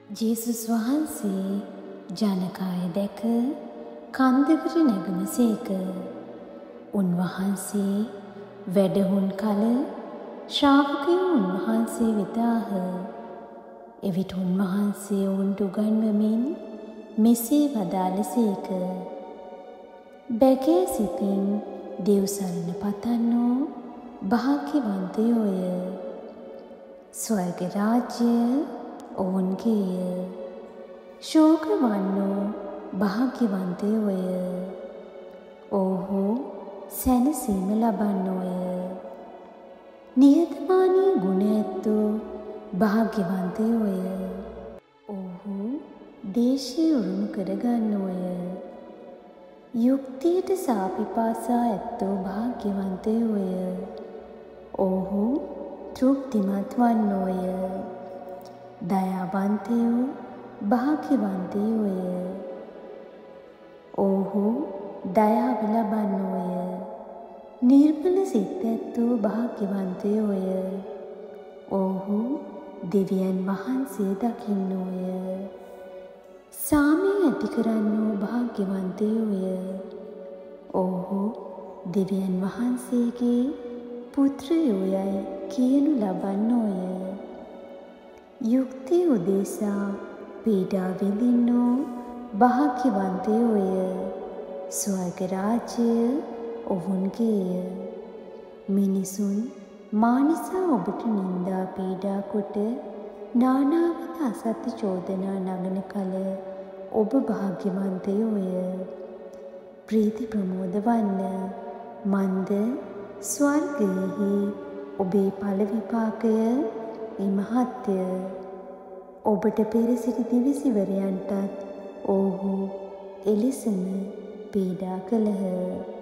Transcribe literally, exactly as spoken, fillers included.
ජේසුස් වහන්සේ ජනකාය දැක කන්දකට නැගුණ සේක. උන්වහන්සේ වැඩහුන් කල ශ්‍රාවකයෝ උන්වහන්සේ වෙතාහ. එවිට උන්වහන්සේ ඔවුන්ට උගන්වමින් මෙසේ වදාළ සේක. බැගෑ සිතින් දෙව් සරණ පතන්නෝ භාග්‍යවන්තයෝය. ස්වර්ග රාජ්‍යය ඔවුන්ගේය. ශෝක වන්නෝ භාග්‍යවන්තයෝය. ඔවුහු සැනසීම ලබන්නෝය. නිහතමානී ගුණ ඇත්තෝ භාග්‍යවන්තයෝය. ඔවුහු දේශය උරුම කරගන්නෝය. යුක්තියට සාපිපාසා ඇත්තෝ භාග්‍යවන්තයෝය. ඔවුහු තෘප්තිමත් වන්නෝය. දයාවන්තයෝ භාග්‍යවන්තයෝය. ඔවුහු දයාව ලබන්නෝය. නිර්මල සිත් ඇත්තෝ භාග්‍යවන්තයෝය. ඔවුහු දෙවියන් වහන්සේ දකින්නෝය. සාමය ඇති කරන්නෝ භාග්‍යවන්තයෝය. ඔවුහු දෙවියන් වහන්සේගේ පුත්‍රයෝයයි කියනු ලබන්නෝය. යුක්තිය උදෙසා පීඩා විඳින්නෝ භාග්‍යවන්තයෝය. ස්වර්ග රාජ්‍යය ඔවුන්ගේය. මිනිසුන් මා නිසා ඔබට නින්දා පීඩා කොට නානාවිධ අසත්‍ය චෝදනා නගන කල ඔබ භාග්‍යවන්තයෝය. ප්‍රීති ප්‍රමෝද වන්න. මන්ද ස්වර්ගයෙහි ඔබේ ඵල විපාකය ඉමහත්ය. ඔබට පෙර සිටි දිවිසිවරයන්ටත් ඔවුහු එලෙසම පීඩා කළහ.